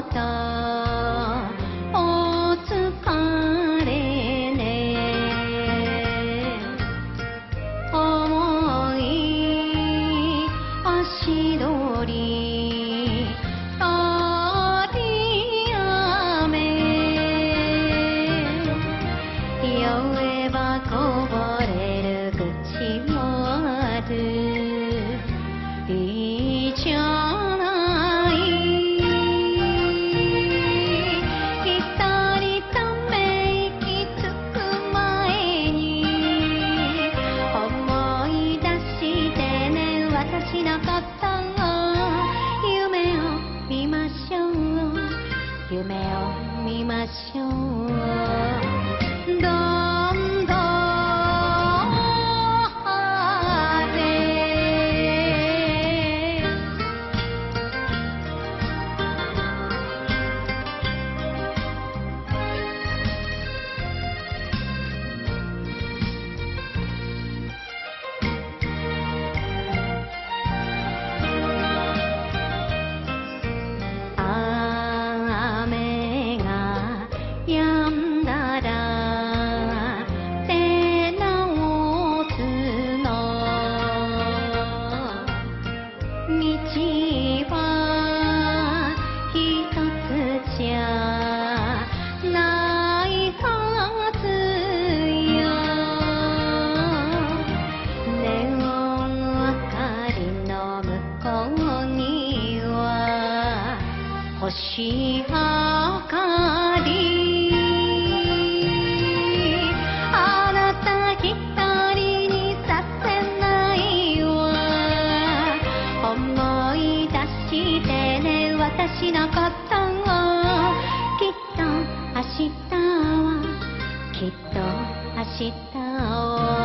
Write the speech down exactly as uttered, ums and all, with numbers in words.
とお疲れね重い足取り通り雨酔えばこぼれる口もあるいいじゃない一人ため息つく前に思い出してね私のこと夢を見ましょう夢を見ましょうどんどん雨が止んだら出直すの道は一つじゃないはずよネオン明かりの向こうには星明かりあなた一人にさせないわ思い出してね私のことをきっと明日はきっと明日は